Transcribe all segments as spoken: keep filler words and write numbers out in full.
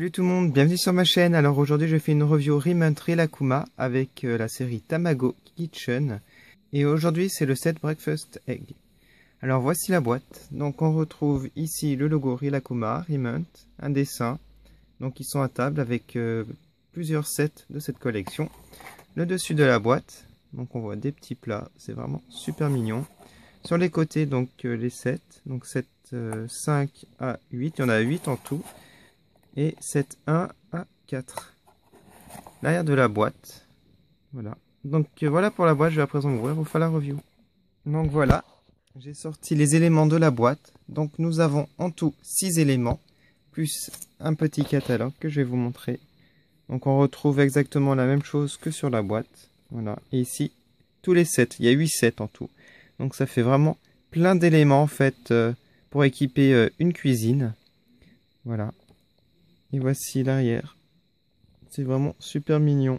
Salut tout le monde, bienvenue sur ma chaîne. Alors aujourd'hui je fais une review Riment Rilakkuma avec euh, la série Tamago Kitchen. Et aujourd'hui c'est le set Breakfast Egg. Alors voici la boîte. Donc on retrouve ici le logo Rilakkuma, Riment, un dessin. Donc ils sont à table avec euh, plusieurs sets de cette collection. Le dessus de la boîte, donc on voit des petits plats, c'est vraiment super mignon. Sur les côtés donc euh, les sets, donc sept, euh, cinq à huit, il y en a huit en tout. Et sept, un à quatre. L'arrière de la boîte. Voilà. Donc euh, voilà pour la boîte, je vais à présent ouvrir, vous faire la review. Donc voilà, j'ai sorti les éléments de la boîte. Donc nous avons en tout six éléments, plus un petit catalogue que je vais vous montrer. Donc on retrouve exactement la même chose que sur la boîte. Voilà. Et ici, tous les sets, il y a huit sets en tout. Donc ça fait vraiment plein d'éléments en fait euh, pour équiper euh, une cuisine. Voilà. Et voici l'arrière. C'est vraiment super mignon.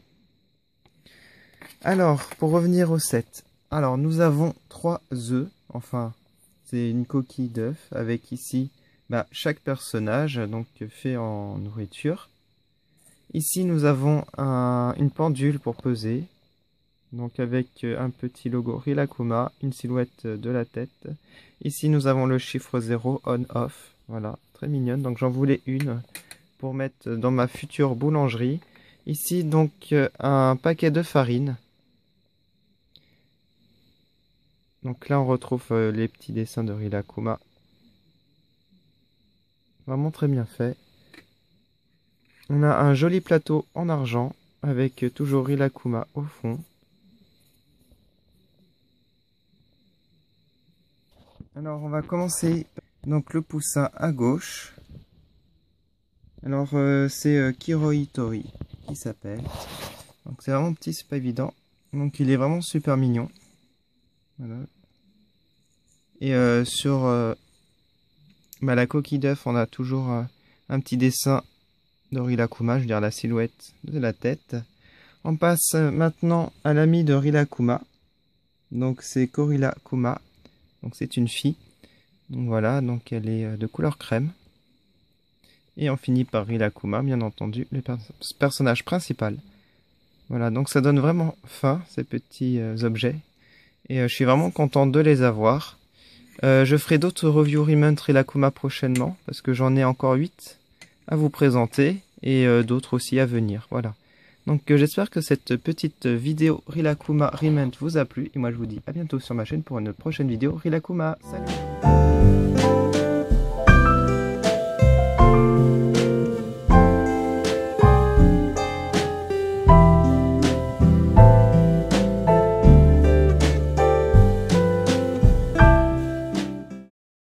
Alors, pour revenir au set. Alors, nous avons trois œufs. Enfin, c'est une coquille d'œuf avec ici bah, chaque personnage donc fait en nourriture. Ici, nous avons un, une pendule pour peser. Donc avec un petit logo Rilakkuma, une silhouette de la tête. Ici, nous avons le chiffre zéro on-off. Voilà, très mignonne. Donc j'en voulais une pour mettre dans ma future boulangerie. Ici donc un paquet de farine. Donc là on retrouve les petits dessins de Rilakkuma. Vraiment très bien fait. On a un joli plateau en argent avec toujours Rilakkuma au fond. Alors on va commencer donc le poussin à gauche. Alors euh, c'est euh, Kirohitori qui s'appelle. Donc c'est vraiment petit, c'est pas évident. Donc il est vraiment super mignon. Voilà. Et euh, sur euh, bah, la coquille d'œuf, on a toujours euh, un petit dessin de Rilakkuma, je veux dire la silhouette de la tête. On passe maintenant à l'ami de Rilakkuma. Donc c'est Korilakkuma. Donc c'est une fille. Donc voilà, donc elle est de couleur crème. Et on finit par Rilakkuma, bien entendu, le pers personnage principal. Voilà, donc ça donne vraiment fin, ces petits euh, objets. Et euh, je suis vraiment content de les avoir. Euh, je ferai d'autres reviews Riment Rilakkuma prochainement, parce que j'en ai encore huit à vous présenter, et euh, d'autres aussi à venir. Voilà. Donc euh, j'espère que cette petite vidéo Rilakkuma Riment vous a plu, et moi je vous dis à bientôt sur ma chaîne pour une prochaine vidéo Rilakkuma. Salut!